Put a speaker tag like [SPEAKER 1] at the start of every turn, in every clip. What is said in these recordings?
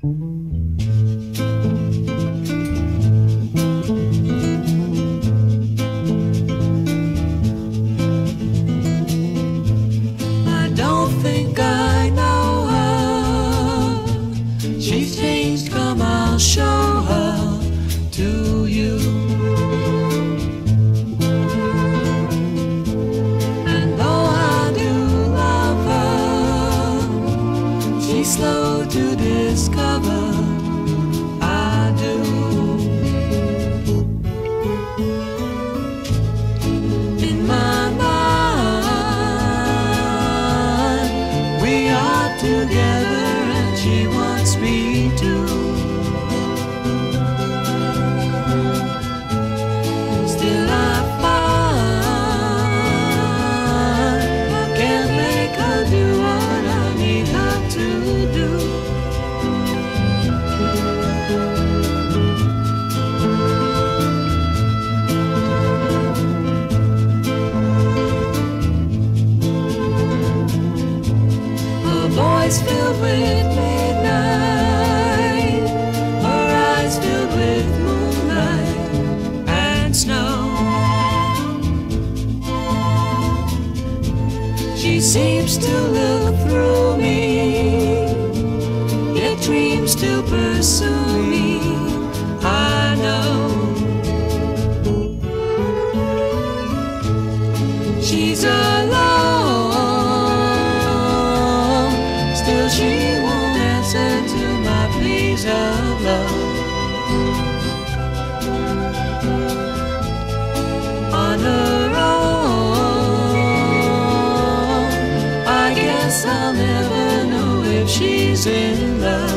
[SPEAKER 1] I don't think I know her. She's changed, come I'll show her to you. And though I do love her, she's slow to discover I do. In my mind, we are together and she wants me to. Still I find I can't make her do what I need her to do. Her voice filled with midnight, her eyes filled with moonlight and snow. She seems to look through me, yet dreams still pursue me, I know. She's alone, still she won't answer to my pleas of love. On her own, I guess I'll never know if she's in love.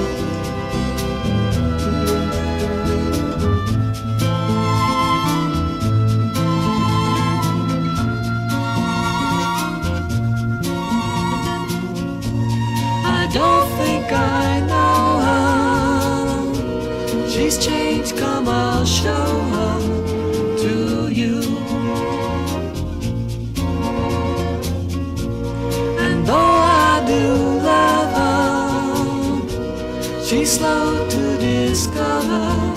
[SPEAKER 1] I don't think I know her. She's changed, come I'll show her to you. And though I do love her, she's slow to discover